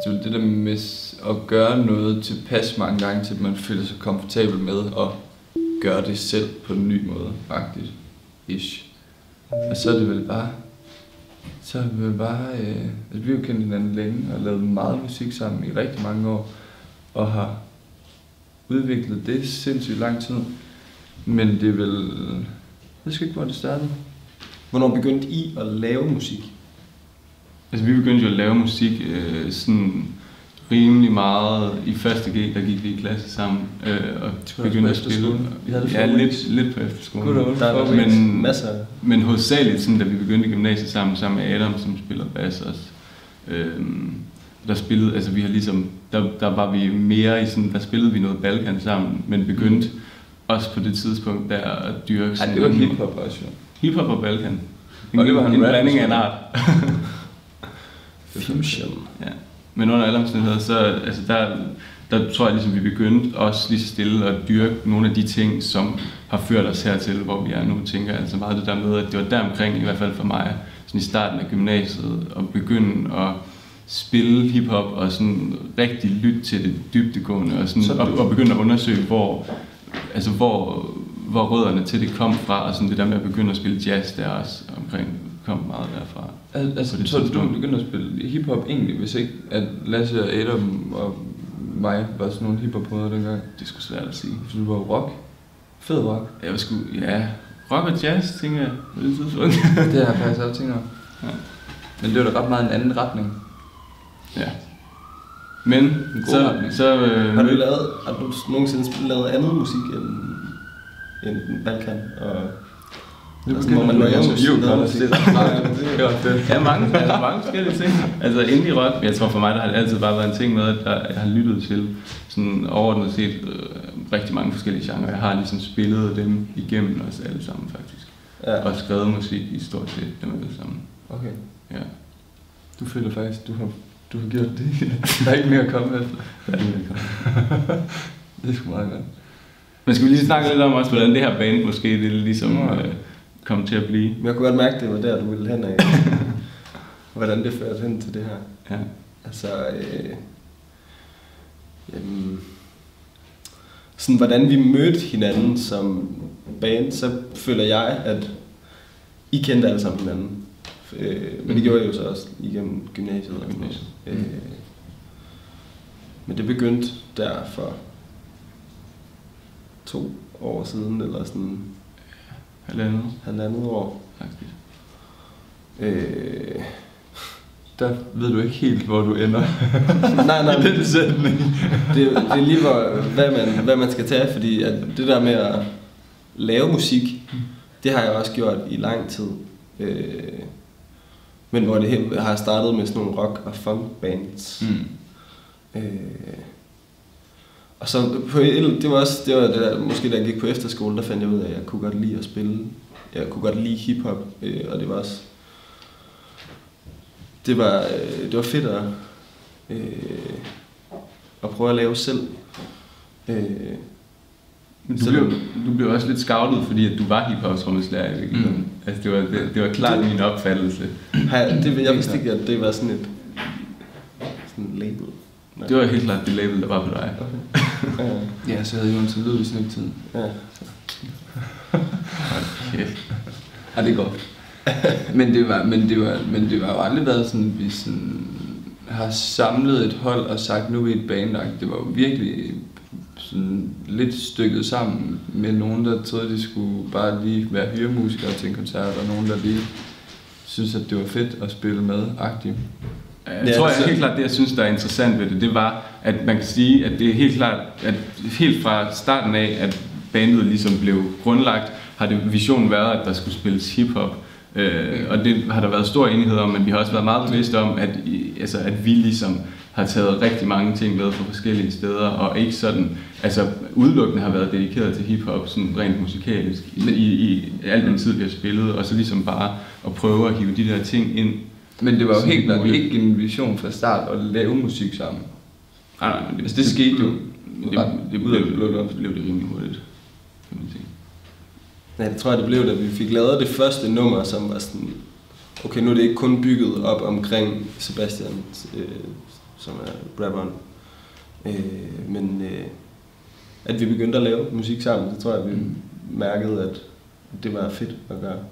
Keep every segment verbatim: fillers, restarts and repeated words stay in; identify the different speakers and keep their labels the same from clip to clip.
Speaker 1: det er det der med at gøre noget tilpas mange gange, til at man føler sig komfortabel med at gøre det selv på en ny måde, faktisk. Ish. Og så er det vel bare, så er det vel bare, øh, altså vi har jo kendt hinanden længe og lavet meget musik sammen i rigtig mange år, og har udviklet det sindssygt lang tid. Men det er vel, jeg ved sgu ikke, hvor det startede.
Speaker 2: Hvornår begyndte I at lave musik?
Speaker 3: Altså vi begyndte jo at lave musik øh, sådan rimelig meget i første G, der gik vi i klasse sammen øh, og begyndte at spille.
Speaker 1: Vi havde det
Speaker 3: ja, lidt, lidt på efterskolen.
Speaker 2: Der er
Speaker 3: men,
Speaker 2: masser.
Speaker 3: Men hovedsageligt sådan, da vi begyndte i gymnasiet sammen, sammen med Adam, som spiller bass også. Øh, der spillede, altså vi har ligesom, der, der var vi mere i sådan, der spillede vi noget Balkan sammen, men begyndte mm. også på det tidspunkt der at dyrke sådan.
Speaker 1: Ej, det var hiphop også jo.
Speaker 3: Hiphop og Balkan.
Speaker 1: En, og det var en,
Speaker 3: en blanding af en art.
Speaker 2: Fusion.
Speaker 3: Ja. Men under alle omstændigheder, så altså der, der tror jeg ligesom, vi begyndte også lige så stille at dyrke nogle af de ting, som har ført os hertil, hvor vi er nu, tænker jeg. Altså meget det der med, at det var der omkring, i hvert fald for mig, sådan i starten af gymnasiet, at begynde at spille hiphop og sådan rigtig lytte til det dybdegående, og, sådan, og, og begynde at undersøge, hvor, altså hvor, hvor rødderne til det kom fra, og sådan det der med at begynde at spille jazz der også omkring, kom meget derfra.
Speaker 1: Altså, så du begyndte at spille hiphop egentlig, hvis ikke at Lasse og Adam og mig var sådan nogle hiphop-brødre dengang?
Speaker 3: Det skulle svært at sige.
Speaker 1: Så du var rock? Fed rock?
Speaker 3: Jeg var sgu, ja, rock og jazz, tænker jeg, på det tidspunkt.
Speaker 1: Det har jeg faktisk også tænkt over. Ja. Men det var da ret meget en anden retning.
Speaker 3: Ja. Men, så...
Speaker 1: retning.
Speaker 3: så øh,
Speaker 2: har du lavet, har du nogensinde lavet andet musik end, end Balkan? Og
Speaker 1: det
Speaker 2: altså, må man lave musik?
Speaker 3: Det var fedt. Ja, mange, altså mange forskellige ting. Altså indie rock, jeg tror for mig, der har det altid bare været en ting med, at jeg har lyttet til sådan overordnet set øh, rigtig mange forskellige genrer. Jeg har ligesom spillet dem igennem os alle sammen faktisk. Ja. Og skrevet musik i stort set dem alle sammen.
Speaker 1: Okay.
Speaker 3: Ja.
Speaker 1: Du føler faktisk, du har, du har gjort det. Der er ikke mere at komme efter.
Speaker 3: Der er ikke mere at komme.
Speaker 1: Det er sgu meget godt.
Speaker 3: Men skal vi lige snakke lidt om også, hvordan det her band måske det ligesom øh, kom til at blive?
Speaker 2: Jeg kunne godt mærke, at det var der, du ville hen af. Hvordan det førte hen til det her.
Speaker 3: Ja.
Speaker 2: Altså, øh, jamen, sådan hvordan vi mødte hinanden som band, så føler jeg, at I kendte alle sammen hinanden. Øh, men det gjorde jeg jo så også igennem gymnasiet. Og gymnasiet. Øh, men det begyndte der for to år siden, eller sådan
Speaker 3: halvandet,
Speaker 2: halvandet år.
Speaker 3: Faktisk.
Speaker 1: Øh, der ved du ikke helt, hvor du ender.
Speaker 2: nej, nej.
Speaker 1: I den sætning.
Speaker 2: det, det er lige, hvor, hvad, man, hvad man skal tage, fordi at det der med at lave musik, det har jeg også gjort i lang tid. Øh, men hvor det har startet med sådan nogle rock- og funk-bands. Mm. Øh, og så på, det var også det var det der, måske da jeg gik på efterskole, der fandt jeg ud af, at jeg kunne godt lide at spille. Jeg kunne godt lide hiphop, øh, og det var også det var øh, det var fedt at øh, at prøve at lave selv. Øh,
Speaker 3: Men du, blev, du blev også lidt scoutet, fordi at du var hiphop-trommeslager i virkeligheden. Mm. Altså det var, det, det var klart det, min opfattelse.
Speaker 2: Jeg, det, jeg vidste ikke, at det var sådan et sådan et label. Nej.
Speaker 3: Det var helt klart det label, der var på dig.
Speaker 2: Okay. ja,
Speaker 1: ja, så havde jeg jo en til lyd i sådan en tid.
Speaker 2: Ja.
Speaker 1: Okay. Ja, det er godt. Men det var, men det var, men det var jo aldrig været sådan, at vi sådan har samlet et hold og sagt, nu er vi et band. Det var jo virkelig sådan lidt stykket sammen med nogen, der troede, de skulle bare lige være hyremusikere til en koncert, og nogen, der lige synes, at det var fedt at spille med aktivt.
Speaker 3: Jeg ja, tror jeg helt klart, det jeg synes, der er interessant ved det, det var, at man kan sige, at det er helt klart, at helt fra starten af, at bandet ligesom blev grundlagt, har det visionen været, at der skulle spilles hiphop. Øh, og det har der været stor enighed om, men vi har også været meget bevidste om, at, altså, at vi ligesom har taget rigtig mange ting med fra forskellige steder, og ikke sådan, altså udelukkende har været dedikeret til hiphop, sådan rent musikalisk, i, i, i al den tid, vi har spillet, og så ligesom bare at prøve at hive de der ting ind.
Speaker 1: Men det var jo helt klart ikke en vision fra start at lave musik sammen.
Speaker 3: Nej, nej, men det,
Speaker 1: altså, det skete jo.
Speaker 3: Det, det, det, blev, det blev det rimelig hurtigt, kan man sige.
Speaker 2: Ja, det tror jeg, det blev, da vi fik lavet det første nummer, som var sådan, okay, nu er det ikke kun bygget op omkring Sebastians øh, som er rapperen. Øh, men øh, at vi begyndte at lave musik sammen, det tror jeg, vi mm. mærkede, at det var fedt at gøre.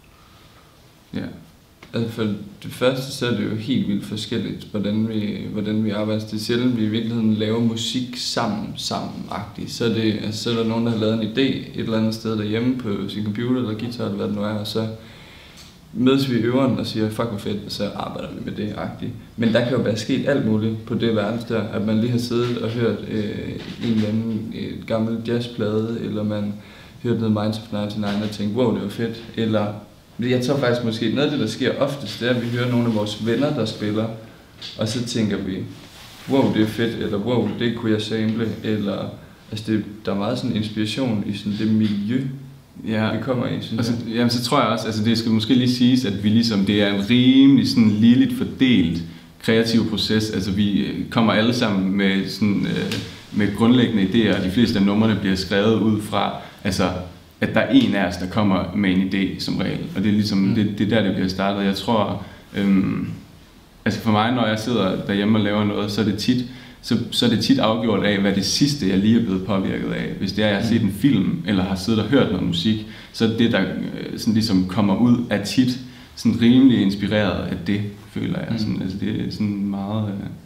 Speaker 1: Ja. Altså for det første, så er det jo helt vildt forskelligt, hvordan vi, hvordan vi arbejder. Det er sjældent, vi i virkeligheden laver musik sammen, sammen-agtigt. Så er, det, altså, så er der nogen, der har lavet en idé et eller andet sted derhjemme på sin computer eller guitar, eller hvad det nu er, og så mødes vi i øveren og siger, fuck hvor fedt, og så arbejder vi med det-agtigt. Men der kan jo være sket alt muligt på det verdens der, at man lige har siddet og hørt øh, en eller anden et gammel jazzplade, eller man hørte noget Minds of nioghalvfems og tænkte, wow, det var fedt, eller jeg tror faktisk måske, noget af det, der sker oftest, det er, at vi hører nogle af vores venner, der spiller, og så tænker vi, wow, det er fedt, eller wow, det kunne jeg sample, eller altså det, der er meget sådan inspiration i sådan det miljø, ja, vi kommer i, synes
Speaker 3: og så, jamen, så tror jeg også, altså det skal måske lige siges, at vi ligesom, det er en rimelig sådan ligeligt fordelt kreativ proces, altså vi kommer alle sammen med sådan, øh, med grundlæggende idéer, og de fleste af numrene bliver skrevet ud fra, altså at der er en af os, der kommer med en idé som regel, og det er ligesom, mm. det, det er der, det bliver startet. Jeg tror, øhm, altså for mig, når jeg sidder derhjemme og laver noget, så er det tit, så, så er det tit afgjort af, hvad det sidste, jeg lige er blevet påvirket af. Hvis det er, jeg har set en film, eller har siddet og hørt noget musik, så er det, der sådan ligesom kommer ud, er tit sådan rimelig inspireret af det, føler jeg. Sådan, altså det er sådan meget,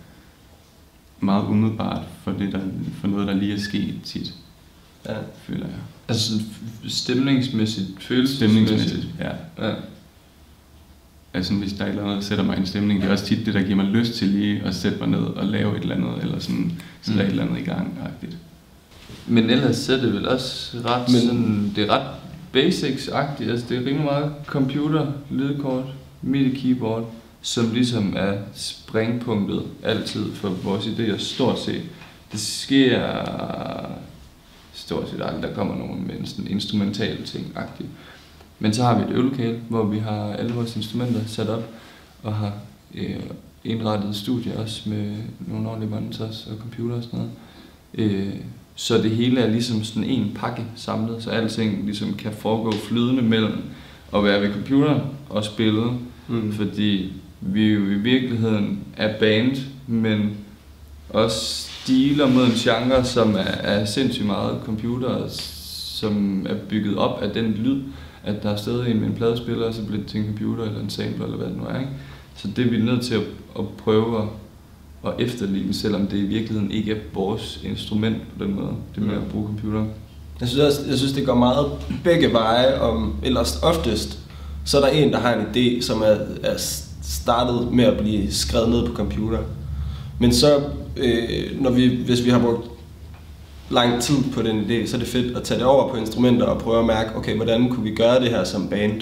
Speaker 3: meget umiddelbart for, det, der, for noget, der lige er sket tit, ja, føler jeg.
Speaker 1: Altså stemningsmæssigt, følelsesmæssigt,
Speaker 3: ja. ja. Altså hvis der er et eller andet, der sætter mig i en stemning, det er også tit det, der giver mig lyst til lige at sætte mig ned og lave et eller andet, eller sådan sætte mm. et eller andet i gang-agtigt.
Speaker 1: Men ellers så er det vel også ret, Men, sådan, det er ret basics-agtigt, altså det er rimelig meget computer, lydkort, midi-keyboard, som ligesom er springpunktet altid for vores idéer, stort set. Det sker stort set aldrig, der kommer nogen med en sådan instrumental ting-agtigt. Men så har vi et øvelokale, hvor vi har alle vores instrumenter sat op, og har øh, indrettet studie også med nogle ordentlige monitors og computer og sådan noget. Øh, så det hele er ligesom sådan en pakke samlet, så alting ligesom kan foregå flydende mellem at være ved computeren og spille, mm. fordi vi jo i virkeligheden er band, men også stiler mod en genre, som er, er sindssygt meget computer, som er bygget op af den lyd, at der er stadig en med en pladespiller, og så bliver det til en computer eller en sampler eller hvad det nu er, ikke? Så det er vi nødt til at, at prøve at, at efterligne, selvom det i virkeligheden ikke er vores instrument på den måde, det med at bruge computer.
Speaker 2: Jeg synes, også, jeg synes det går meget begge veje, om, ellers oftest, så er der en, der har en idé, som er, er startet med at blive skrevet ned på computer. Men så, øh, når vi, hvis vi har brugt lang tid på den idé, så er det fedt at tage det over på instrumenter og prøve at mærke, okay, hvordan kunne vi gøre det her som band?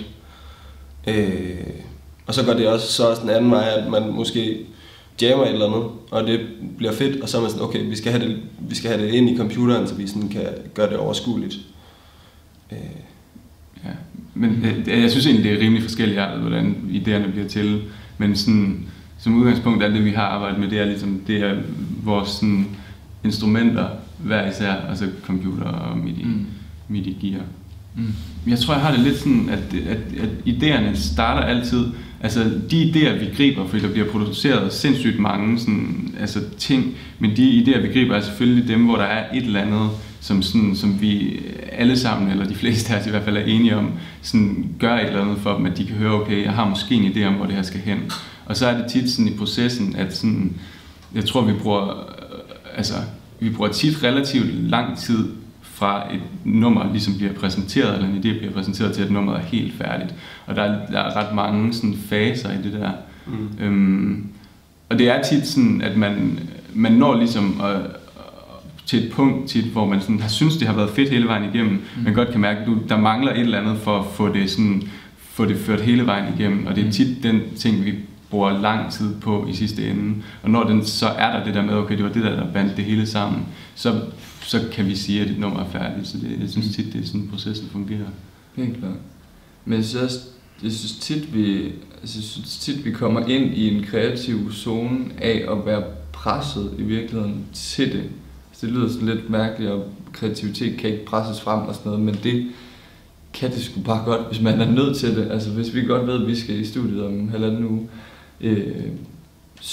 Speaker 2: Øh, og så går det også, så også den anden vej, at man måske jammer et eller andet, og det bliver fedt, og så er man sådan, okay, vi skal have det, vi skal have det ind i computeren, så vi sådan kan gøre det overskueligt.
Speaker 3: Øh. Ja, men jeg, jeg synes egentlig, det er rimelig forskelligt, hvordan idéerne bliver til, men sådan, som udgangspunkt er det, vi har arbejdet med, det er ligesom, det er vores sådan, instrumenter, hver især, altså computer og midi, mm. midi gear. Mm. Jeg tror, jeg har det lidt sådan, at, at, at idéerne starter altid, altså de idéer, vi griber, fordi der bliver produceret sindssygt mange sådan, altså, ting, men de idéer, vi griber, er selvfølgelig dem, hvor der er et eller andet, som, sådan, som vi alle sammen, eller de fleste af os i hvert fald er enige om, sådan, gør et eller andet for dem, at de kan høre, okay, jeg har måske en idé om, hvor det her skal hen. Og så er det tit sådan i processen, at sådan, jeg tror, vi bruger, altså, vi bruger tit relativt lang tid fra et nummer ligesom bliver præsenteret, eller en idé bliver præsenteret til, at nummeret er helt færdigt. Og der er, der er ret mange sådan, faser i det der. Mm. Øhm, og det er tit sådan, at man, man når ligesom at, til et punkt, tit, hvor man sådan, har synes, det har været fedt hele vejen igennem. Mm. Man godt kan mærke, at du, der mangler et eller andet for at få det, sådan, få det ført hele vejen igennem. Og det er tit den ting, vi bruger lang tid på i sidste ende. Og når den, så er der det der med, okay, det var det der, der bandt det hele sammen, så, så kan vi sige, at et nummer er færdigt. Så det, jeg synes tit, det er sådan, processen fungerer.
Speaker 1: Helt klart. Men jeg synes også, jeg synes tit, vi, altså, jeg synes tit, vi kommer ind i en kreativ zone af at være presset i virkeligheden til det. Så det lyder sådan lidt mærkeligt, og kreativitet kan ikke presses frem og sådan noget, men det kan det sgu bare godt, hvis man er nødt til det. Altså hvis vi godt ved, at vi skal i studiet om en halvanden uge, øh,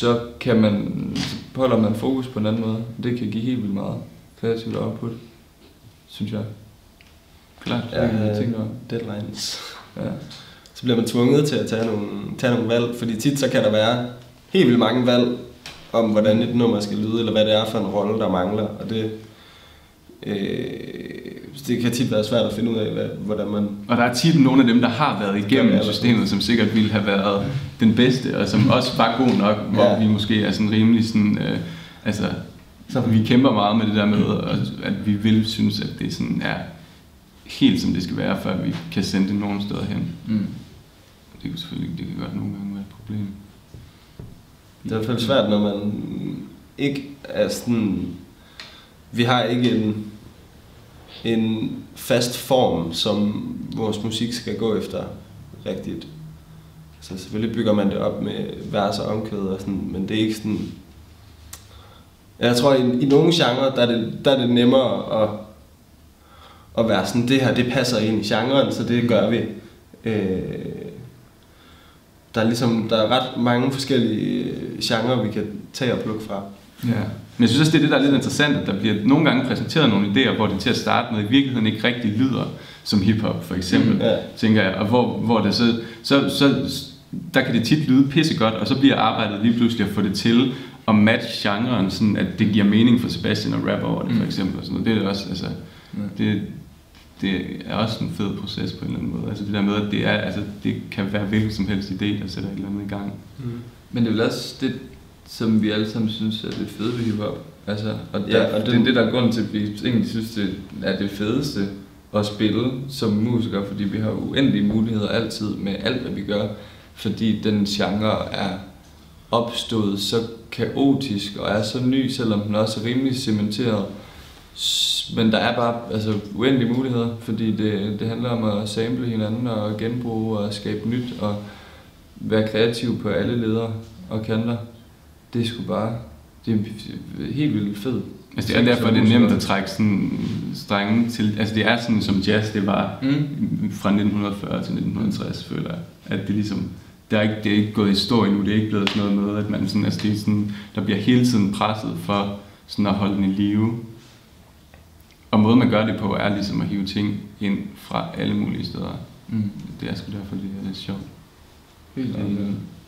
Speaker 1: så kan man, så holder man fokus på en anden måde. Det kan give helt vildt meget kreativt output, synes jeg.
Speaker 3: Klart.
Speaker 2: Ja,
Speaker 1: jeg tænker om.
Speaker 2: Deadlines.
Speaker 1: Ja.
Speaker 2: Så bliver man tvunget til at tage nogle, tage nogle valg, fordi tit så kan der være helt vildt mange valg om, hvordan et nummer skal lyde, eller hvad det er for en rolle, der mangler, og det, øh, det kan tit være svært at finde ud af, hvad, hvordan man...
Speaker 3: Og der er tit nogle af dem, der har været igennem systemet, som sikkert ville have været den bedste, og som også var god nok, hvor ja. vi måske er sådan rimelig sådan, øh, altså, så vi kæmper meget med det der med, at vi vil synes, at det sådan er helt som det skal være, før vi kan sende det nogen steder hen. Mm. Det kan selvfølgelig det kan godt nogle gange være et problem.
Speaker 2: Det er i hvert fald svært, når man ikke er sådan... Vi har ikke en, en fast form, som vores musik skal gå efter rigtigt. Så selvfølgelig bygger man det op med vers og omkvæd og sådan, men det er ikke sådan... Jeg tror, i, i nogle genrer, der er det, der er det nemmere at, at være sådan, det her, det passer ind i genren, så det gør vi. Øh, Der er ligesom, der er ret mange forskellige genrer, vi kan tage og plukke fra.
Speaker 3: Ja. Men jeg synes også, det er det, der er lidt interessant, at der bliver nogle gange præsenteret nogle idéer, hvor det til at starte med i virkeligheden ikke rigtig lyder som hiphop, for eksempel, mm, ja. tænker jeg. Og hvor, hvor det så, så, så, der kan det tit lyde pissegodt, og så bliver arbejdet lige pludselig at få det til at matche genren, sådan at det giver mening for Sebastian at rappe over det, for eksempel. Og sådan noget. Det er det også, altså, det, det er også en fed proces på en eller anden måde. Altså det der med, at det, er, altså, det kan være hvilken som helst idé, der sætter et eller andet i gang.
Speaker 1: Mm. Men det er vel også det, som vi alle sammen synes er det fede ved hiphop. Altså, og, der, ja, og det er det, der er grunden til, at vi egentlig synes, det er det fedeste at spille som musikere, fordi vi har uendelige muligheder altid med alt, hvad vi gør. Fordi den genre er opstået så kaotisk og er så ny, selvom den også er rimelig cementeret. Men der er bare altså, uendelige muligheder, fordi det, det handler om at sample hinanden og genbruge og skabe nyt og være kreativ på alle ledere og kanter. Det er sgu bare, det er helt vildt fedt.
Speaker 3: Altså det er derfor, det er nemt at trække sådan strenge til, altså det er sådan som jazz det var mm. fra nitten fyrre til nitten tres, føler jeg. At det ligesom, det er ikke, det er ikke gået i stå endnu, det er ikke blevet sådan noget med, at man sådan, altså det er sådan, der bliver hele tiden presset for sådan at holde den i live. Og måden man gør det på er ligesom at hive ting ind fra alle mulige steder. Mm. Det er sgu derfor, det er lidt sjovt.
Speaker 1: Helt